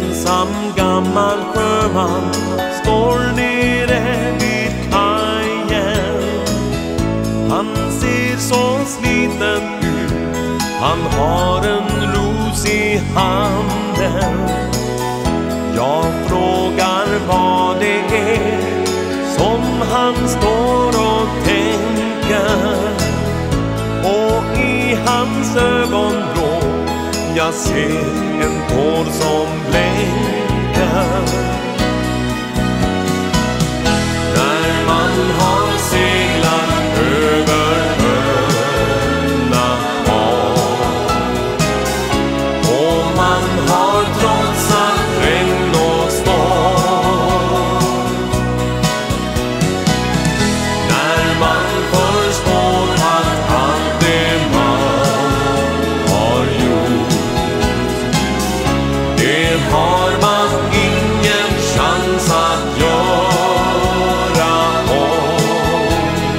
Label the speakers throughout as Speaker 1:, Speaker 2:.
Speaker 1: ensam gammal sjöman står nere vid kajen. Han ser så sliten ut, han har en ros i handen. Jag frågar vad det är som han står och tänker, och i hans ögonblå jag ser en tår som blänker. När man har seglat över öppna hav och man har trotsat regn och storm, när man förstår att allt det man har gjort, det har man ingen chans att göra om.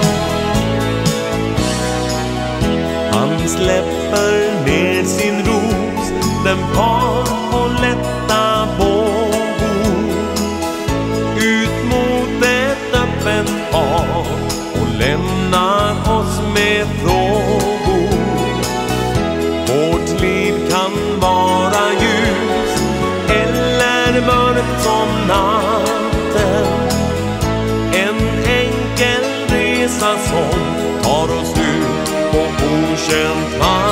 Speaker 1: Han släpper ner sin ros, den par på lätta vågor, ut mot ett öppet hav och lämnar oss med frågor. Vårt liv kan vara ljus eller mörkt som natten, en enkel resa som tar oss ut på okänt vatten.